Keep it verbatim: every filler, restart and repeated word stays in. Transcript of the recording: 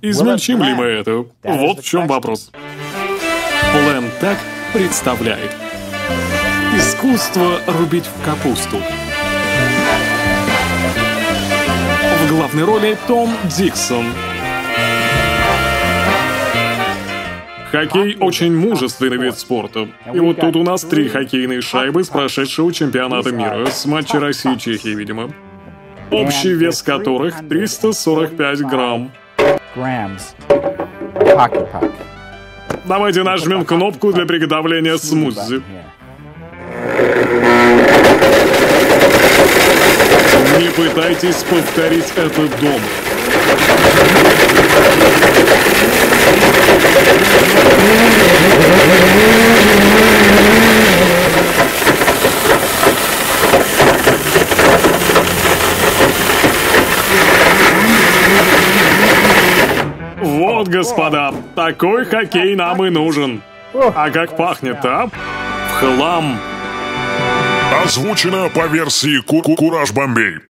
Измельчим ли мы это? Вот в чем вопрос. Плентек представляет искусство рубить в капусту. В главной роли Том Диксон. Хоккей очень мужественный вид спорта. И вот тут у нас три хоккейные шайбы с прошедшего чемпионата мира, с матча России и Чехии, видимо. Общий вес которых триста сорок пять грамм. Давайте нажмем кнопку для приготовления смузи. Не пытайтесь повторить это дома. Вот, господа, такой хоккей нам и нужен. А как пахнет, а? В хлам. Озвучено по версии Ку-Ку-Кураж Бомбей.